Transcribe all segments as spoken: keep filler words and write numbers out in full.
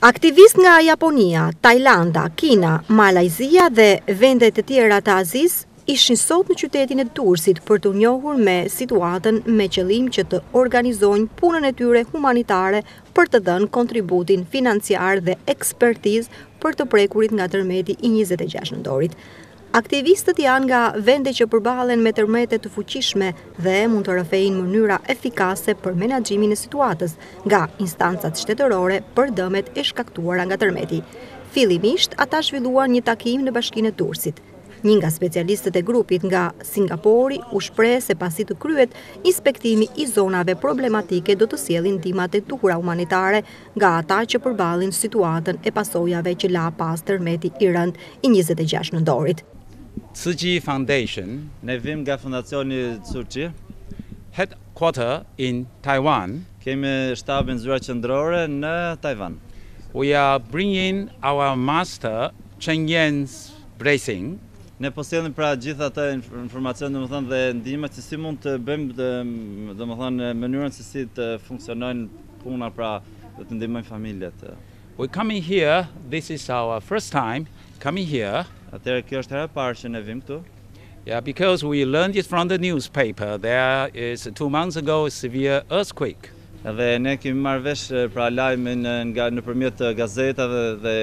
Aktivist nga Japonia, Tajlanda, Kina, Malajzia dhe vendet e tjera të Azisë ishin sot në qytetin e Durrësit për të njohur me situatën me qëllim që të organizojnë punën e tyre humanitare për të dhënë kontributin financiar dhe ekspertizë për të prekurit nga tërmeti i njëzet e gjashtë nëntorit. Aktivistët janë nga vende që përballen me tërmete të fuqishme dhe mund të rrëfejnë mënyra efikase për menaxhimin e situatës nga instancat shtetërore për dëmet e shkaktuara nga tërmeti. Fillimisht ata zhvilluan një takim në Bashkinë e Durrësit. Një nga specialistët e grupit nga Singapori u shpreh se pasi të kryhet inspektimi i zonave problematike do të sjellin ndihmat e duhura humanitare nga ata që përballin situatën e pasojave që la pas tërmeti i rënd i njëzet e gjashtë nëntorit. Tzu Chi Foundation, ne vim nga fondacioni Tzu Chi, headquarter in Taiwan. Kemi shtabin zyra qendrore në Taiwan. We are bringing our master Chen Yan's blessing. Ne po sjellim pra gjithë ato informacion domethënë dhe ndihmat se si mund të bëjmë domethënë mënyrën se si të funksionojnë puna pra të ndihmojmë familjet. We coming here, this is our first time coming here. Atëherë kjo është hera e parë që ne vim këtu. Yeah, because we learned it from the newspaper. There is two months ago a severe earthquake. Edhe ne kemi marrë vesh pra lajmin nga nëpërmjet gazetave dhe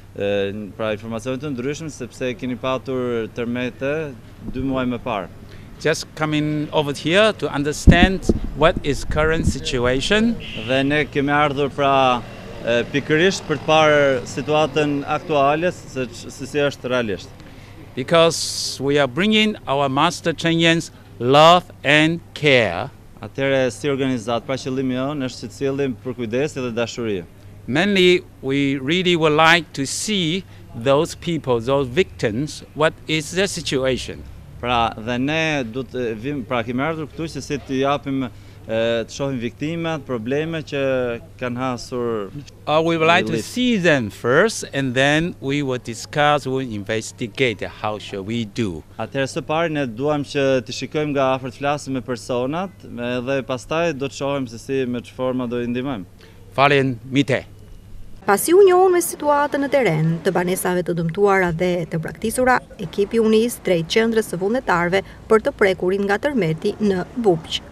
pra informacione të ndryshme sepse keni patur tërmete dy muaj më parë. Just coming over here to understand what is current situation. Dhe ne kemi ardhur pra pikërisht për të parë situatën aktuale se si është realisht. Because we are bringing our master Chen Yan's love and care. Atëherë si organizat, pra qëllimi jonë është që të sillim për kujdes dhe dashuri. Mainly, we really would like to see those people, those victims, what is their situation. Pra dhe ne do të vim, pra kemi ardhur këtu që si të japim të shohim viktimat, probleme që kanë hasur. Uh, we would like to see them first and then we will discuss, we will investigate how shall we do. Atëherë së pari ne duam që të shikojmë nga afër, të flasim me personat dhe pastaj do të shohim se si me çfarë forma do i ndihmojmë. Falen mite. Pasi u njohën me situatën në teren të banesave të dëmtuara dhe të braktisura, ekipi u nis drejt qendrës së vullnetarëve për të prekurin nga tërmeti në Bubq.